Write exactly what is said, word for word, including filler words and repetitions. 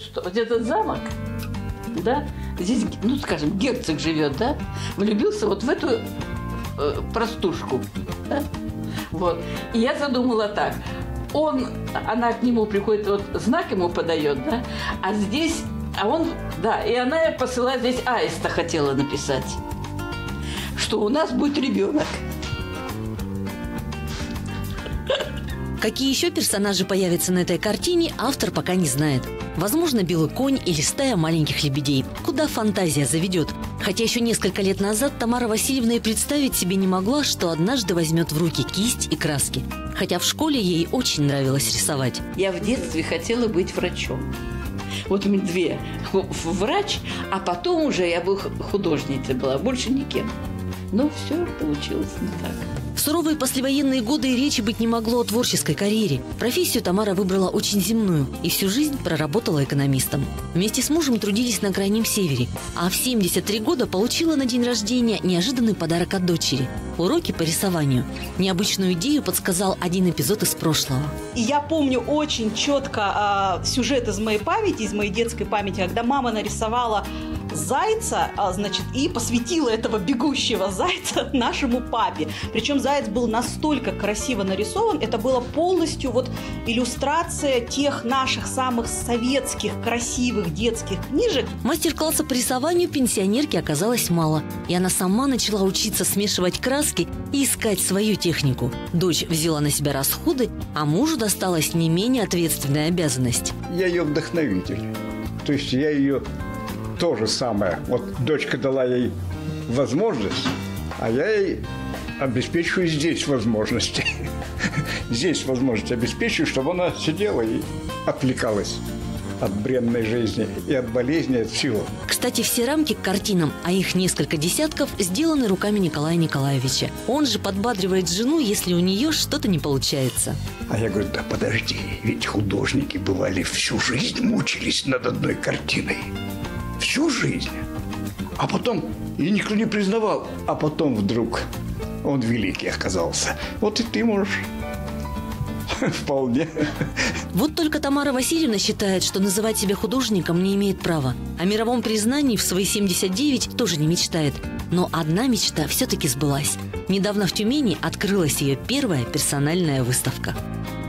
Что, вот этот замок, да, здесь, ну, скажем, герцог живет, да, влюбился вот в эту э, простушку, да? Вот. И я задумала так. Он, она к нему приходит, вот знак ему подает, да, а здесь, а он, да, и она посылает здесь аиста хотела написать, что у нас будет ребенок. Какие еще персонажи появятся на этой картине, автор пока не знает. Возможно, белый конь или стая маленьких лебедей. Куда фантазия заведет. Хотя еще несколько лет назад Тамара Васильевна и представить себе не могла, что однажды возьмет в руки кисть и краски. Хотя в школе ей очень нравилось рисовать. Я в детстве хотела быть врачом. Вот у меня две. Врач, а потом уже я бы художницей была, больше никем. Но все получилось не так. В суровые послевоенные годы и речи быть не могло о творческой карьере. Профессию Тамара выбрала очень земную и всю жизнь проработала экономистом. Вместе с мужем трудились на Крайнем Севере, а в семьдесят три года получила на день рождения неожиданный подарок от дочери – уроки по рисованию. Необычную идею подсказал один эпизод из прошлого. И я помню очень четко э, сюжет из моей памяти, из моей детской памяти, когда мама нарисовала зайца, а, значит, и посвятила этого бегущего зайца нашему папе. Причем заяц был настолько красиво нарисован, это было полностью вот иллюстрация тех наших самых советских красивых детских книжек. Мастер-класса по рисованию пенсионерке оказалось мало, и она сама начала учиться смешивать краски и искать свою технику. Дочь взяла на себя расходы, а мужу досталась не менее ответственная обязанность. Я ее вдохновитель. То есть я ее то же самое. Вот дочка дала ей возможность, а я ей обеспечиваю здесь возможности. Здесь возможность обеспечиваю, чтобы она сидела и отвлекалась от бренной жизни и от болезни, от всего. Кстати, все рамки к картинам, а их несколько десятков, сделаны руками Николая Николаевича. Он же подбадривает жену, если у нее что-то не получается. А я говорю, да подожди, ведь художники бывали всю жизнь мучились над одной картиной. Всю жизнь. А потом, и никто не признавал, а потом вдруг он великий оказался. Вот и ты можешь. Вполне. Вот только Тамара Васильевна считает, что называть себя художником не имеет права. О мировом признании в свои семьдесят девять тоже не мечтает. Но одна мечта все-таки сбылась. Недавно в Тюмени открылась ее первая персональная выставка.